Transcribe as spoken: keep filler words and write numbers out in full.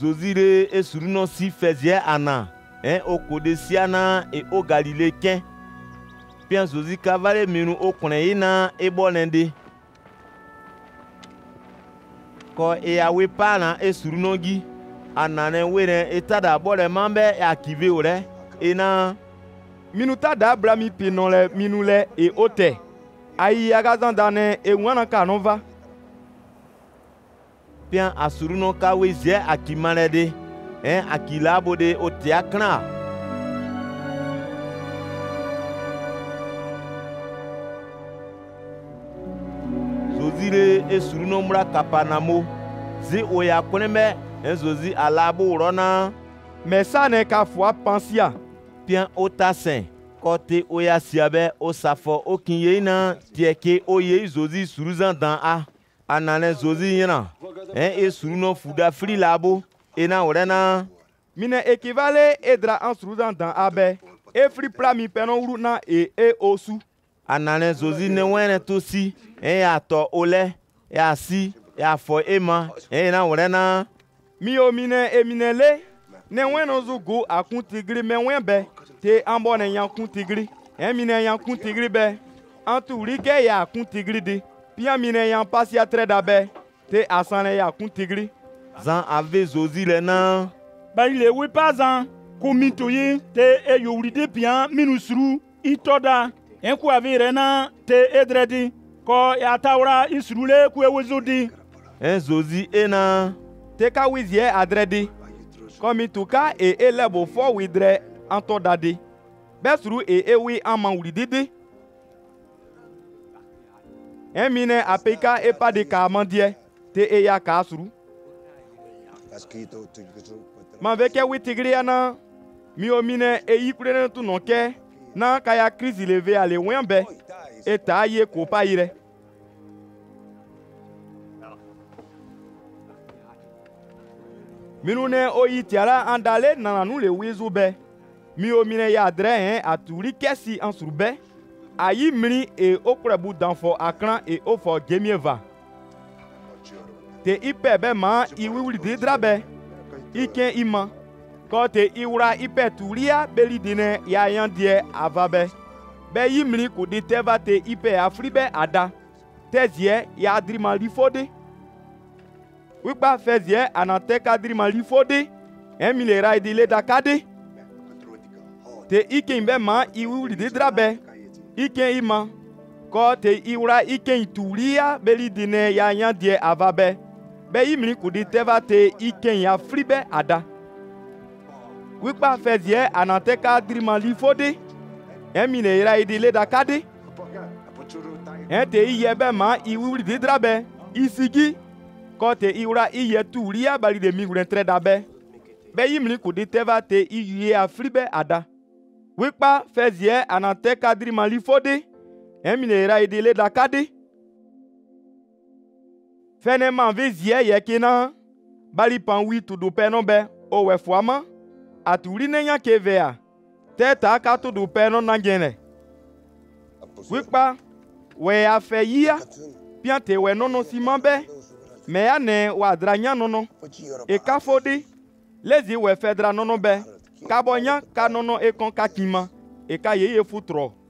Zozire et Suruno si faisait Anna, hein, au côté Siana et au Galiléen. Bien Zozi cavale minu au Konéina et Bonende. Ko e awe pana e Surunogi, Anane wene et tada bole mambe e akive ore, et na. Minuta da blami pinole minule e ote. Ayi agazan dane e wana kanova. Bien a Suruno kawe zie akimanede, hein, akilabode o teakna. Zozire e Suruno mura kapanamo, zi oya koneme, en zozi alabo rona. Mais ça n'est qu'à foi pensia. Bien o tasen, kote oya siabe o safo o kinye na tieke oye zozi suruzan dan a. Anane zozi yana, hein, e Suruno fuda fri labo, e na orena. Mine équivale edra en suruzan dan abe, e fri plami penon uruna e e osu. Anane zozi ne wene tosi, hein, ya to ole, ya si, ya fo ema, hein, na orena. Mi o mine e mine le, ne wene zugu akun tigri me wenbe, te ambone yankun tigri, hein, mine yankun tigri be, antu rike ya akun tigri di. Pia mine yan pasi a tre dabe, te asane ya kun tigri. Zan ave zozi le nan. Ba ile we pa zan, komito ye, te e yowride pian minusru, itoda, en ku ave rena, te edredi, ko ya tawra isrule ku e wezodi. En zozi e nan. Te ka wizie adredi, komituka e e lebo fo widre antodadi. Besru e e wi aman wrididi. En mine apeka e pa de ka mandie, te e ya ka suru. Man veke wi tigri yana, mi o mine e yi prene tu nonke, na kaya krisi leve ale wenbe, e ta ye ko pa ire. Minune o yi tiara andale nananu le wizu be, mi o mine ya adre hen aturi kesi an surbe. Ayi mri e okrebu danfo akran e ofo gemieva. Te ipe be ma iwiwli didrabe. Iken ima. Ko te iwra ipe turia beli dine ya yandie avabe. Be yimri kudi teva te ipe afribe ada. Tezie ya adrima lifode. Wikpa fezie anateka adrima lifode. Emile raidi le dakade. Te iken be ma iwiwli didrabe. Iken ima, ko te iwra iken turia beli dine ya yandie avabe. Be imri kudi teva te iken ya fribe ada. Wikpa fezie anateka drima lifode. Emine ira idile dakade. Ente iyebe ma iwuri didrabe. Isigi, ko te iwra iye turia bali de migren tre dabe. Be imri kudi teva te iye ya fribe ada. Wikpa fezie anateka drima lifode, emine ra idile dakade. Fene man vezie yekina, bali pan wi tudu penombe, o wefuama, aturi nenya kevea, teta ka tudu penon nangene. Wikpa, we afe yia, piante we nono simambe, me ane wadra nya nono, e kafodi, lezi we fedra nono be, kabonya ka nono e kon kakima, e ka yeye futro.